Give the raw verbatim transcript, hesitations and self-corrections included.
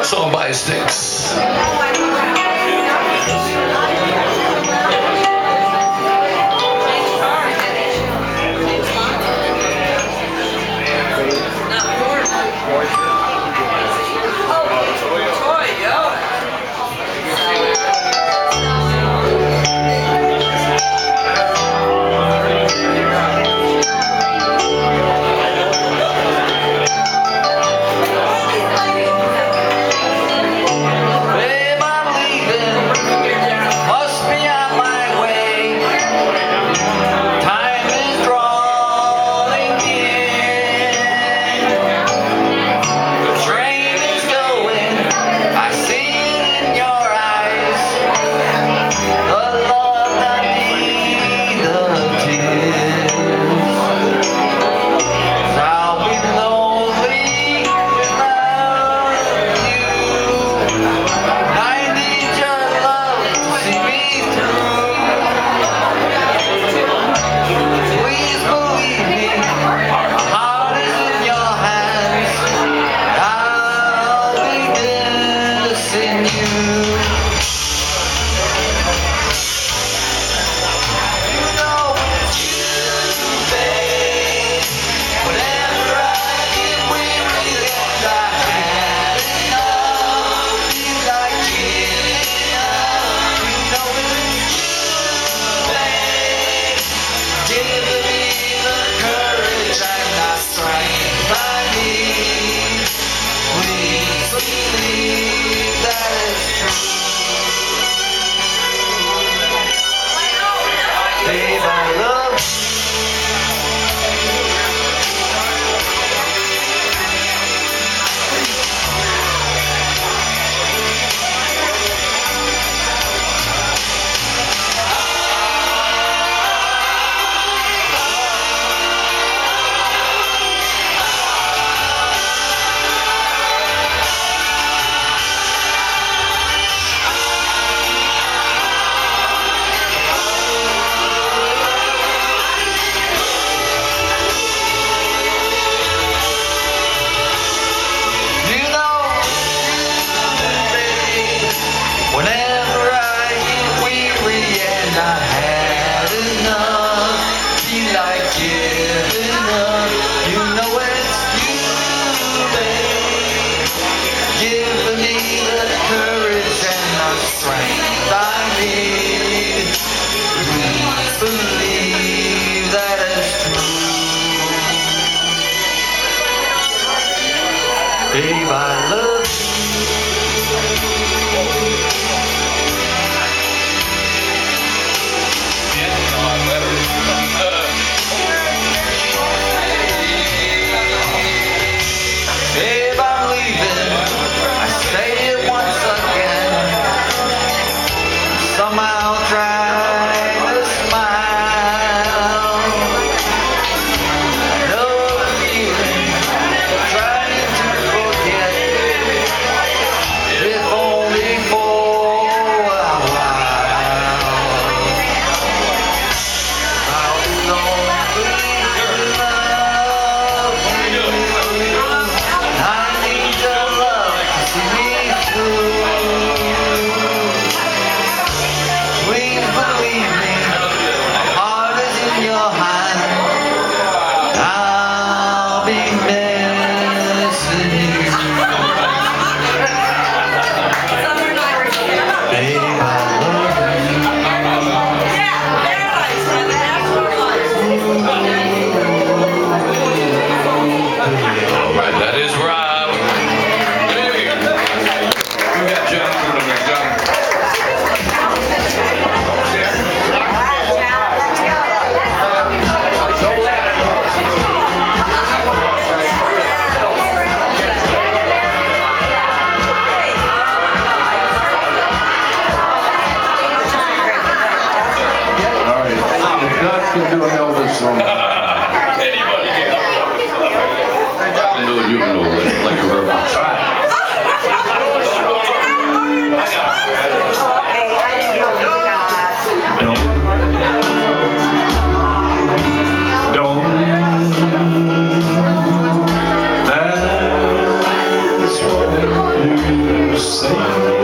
song by Sticks. Babe, I love Babe, I love Babe, I'm leaving. I say it once again. Somehow try to smile. I know the feeling, trying to forget. If only for a while. I'll be lonely without you. I need your love to see me through. Please believe me, my heart is in your hand. I'll be missing you. Babe, I love you. All right, that is Rob. We got John coming up next. All right, if Doug can do an Elvis song. Anybody can. I can do it, you can do it, like a robot. Don't, don't, that's what you say